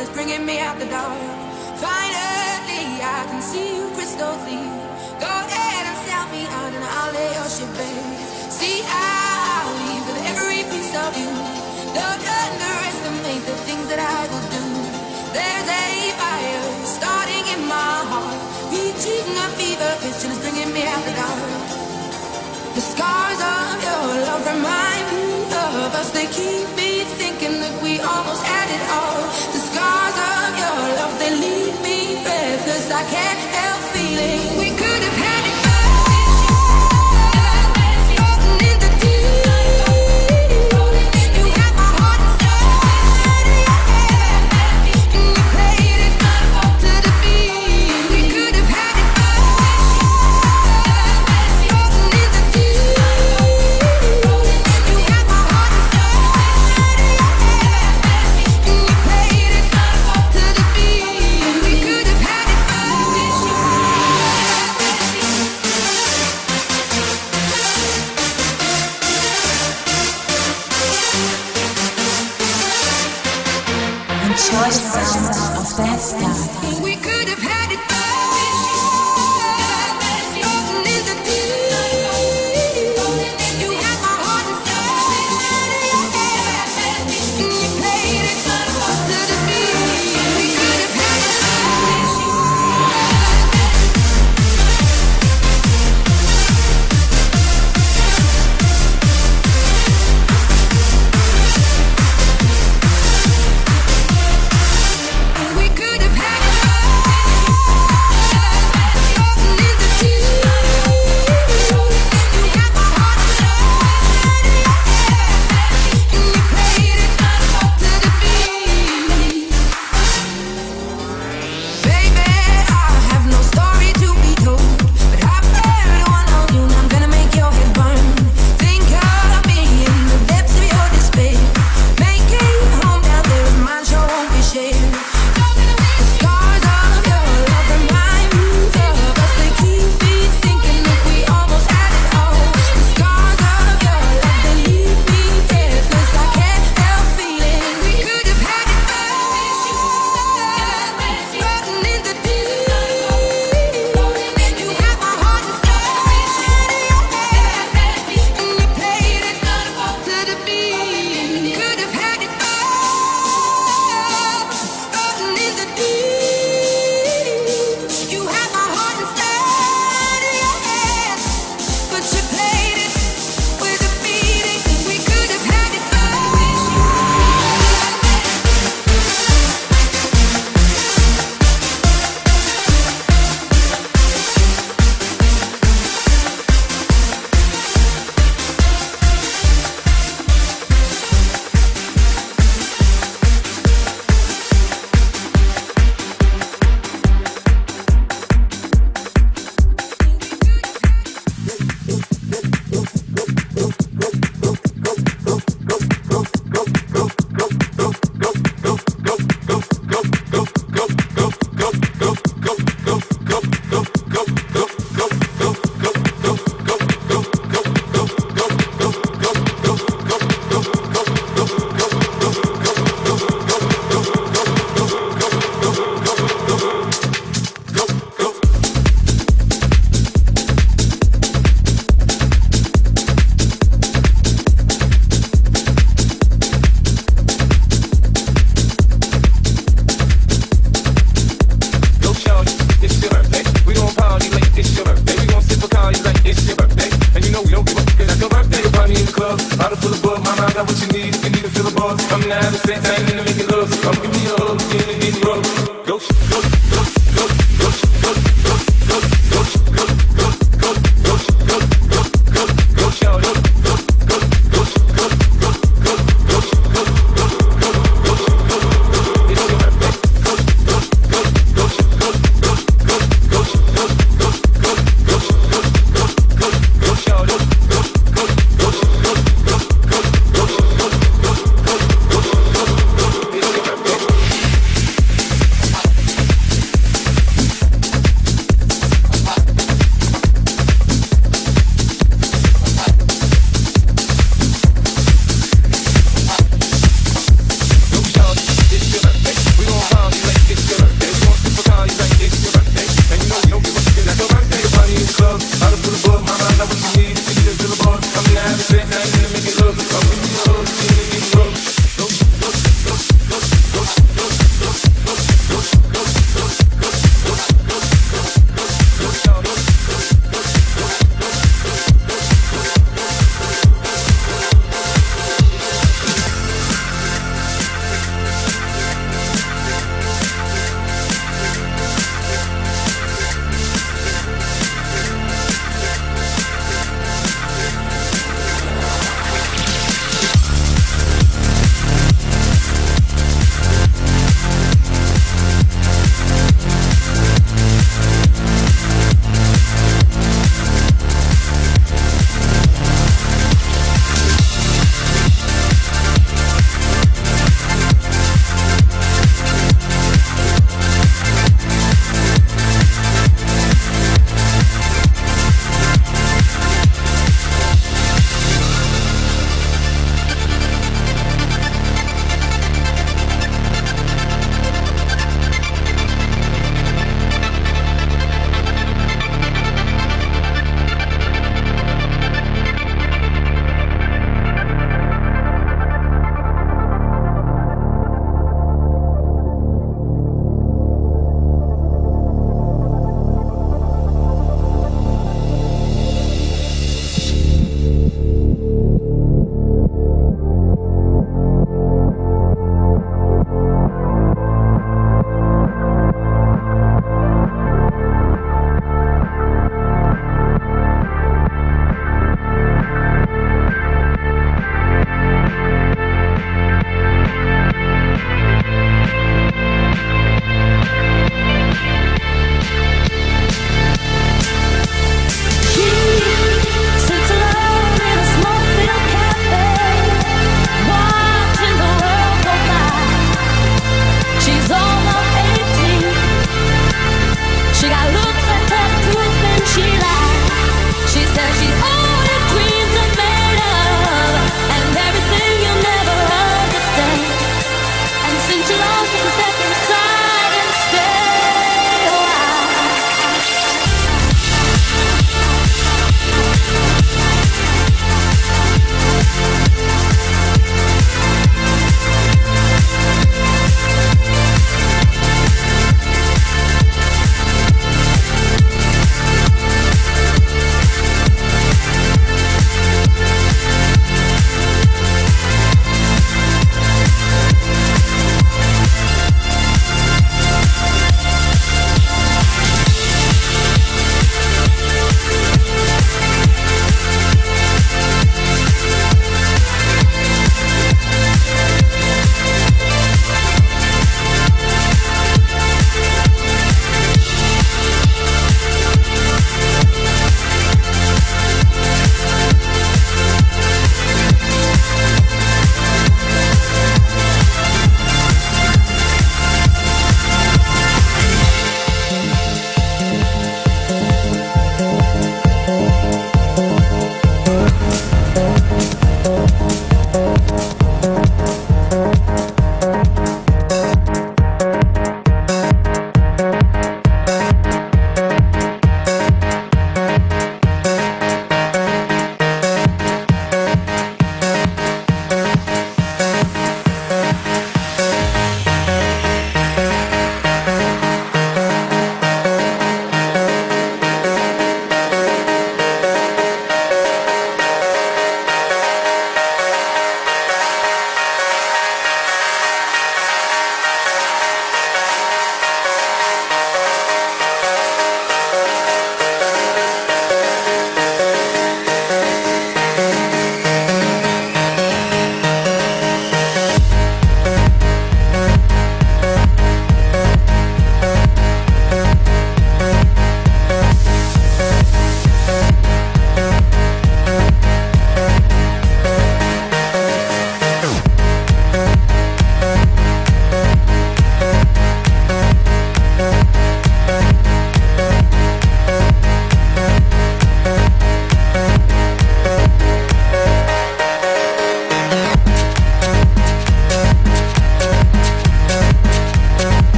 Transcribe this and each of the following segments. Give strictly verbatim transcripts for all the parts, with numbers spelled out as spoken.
vision is bringing me out the dark. Finally, I can see you crystal clear. Go ahead and sell me out and I'll lay your shit bare. See, I'll leave with every piece of you. Don't underestimate the things that I will do. There's a fire starting in my heart, reaching a fever pitch and it's bringing me out the dark. The scars of your love remind me of us. They keep me thinking that we almost had it all. The scars of your love, they leave me breathless. I can't help feeling we could have had it. Choice sound of that style. We could have had it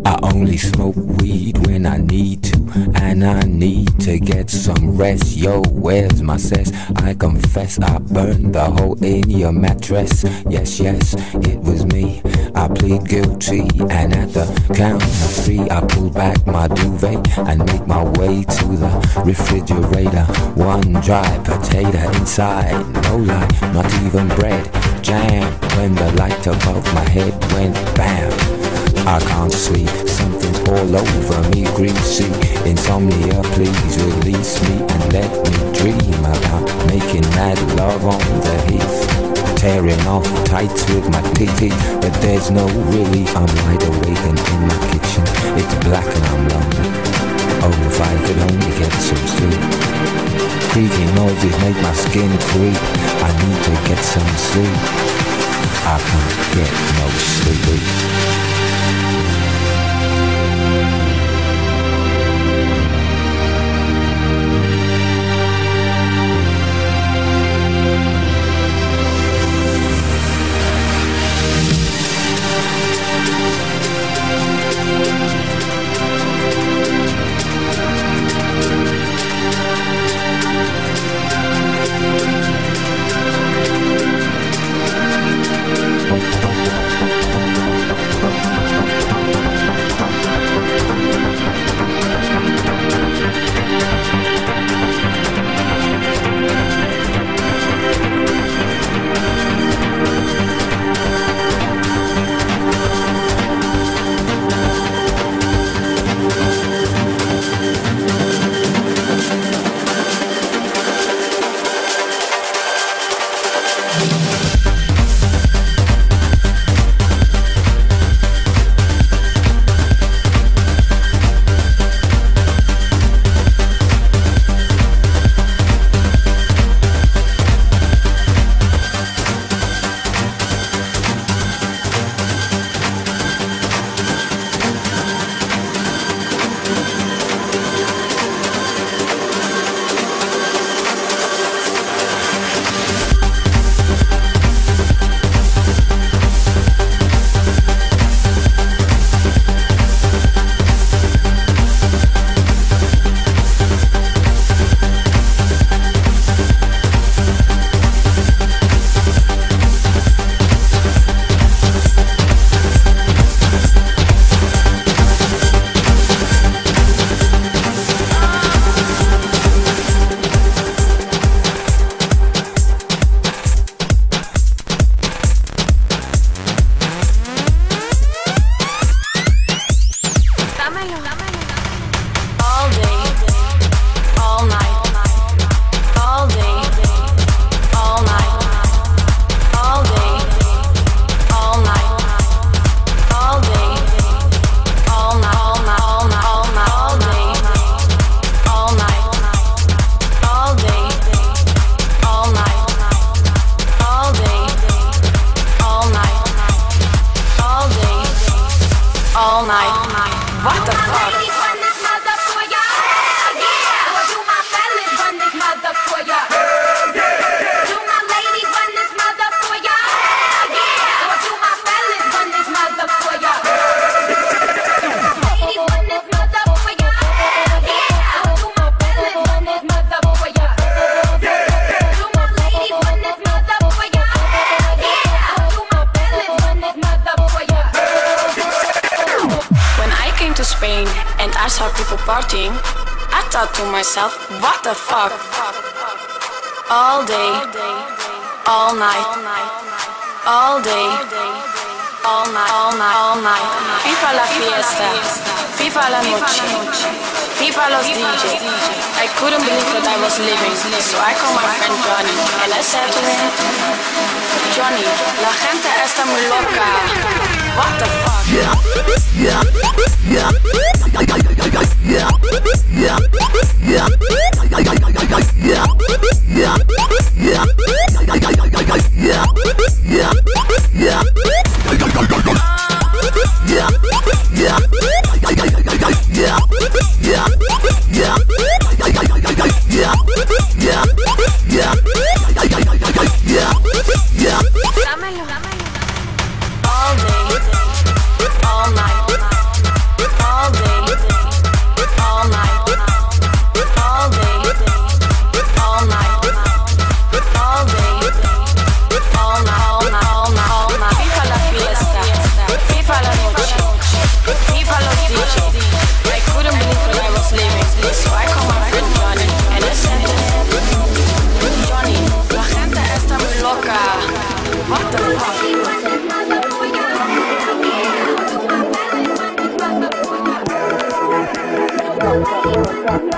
I only smoke weed when I need to, and I need to get some rest. Yo, where's my cess? I confess I burned the hole in your mattress. Yes, yes, it was me. I plead guilty, and at the count of three I pull back my duvet and make my way to the refrigerator. One dry potato inside, no lie, not even bread. Jam when the light above my head went bam. I can't sleep, something's all over me, greasy. Insomnia, please release me and let me dream about making mad love on the heath, tearing off tights with my titty. But there's no relief, I'm wide awake and in my kitchen. It's black and I'm lonely. Oh, if I could only get some sleep. Creaky noises make my skin creep. I need to get some sleep. I can't get no sleep. Myself, what the fuck? All day, all night, all day, all night, all night, all night. FIFA la fiesta, FIFA la noche, FIFA los D J. I couldn't believe that I was living, so I called my friend Johnny and I said to him, Johnny, la gente está muy loca. What the fuck? Yeah, yeah, yeah, yeah, yeah, yeah, yeah, yeah, all day, all night. Keep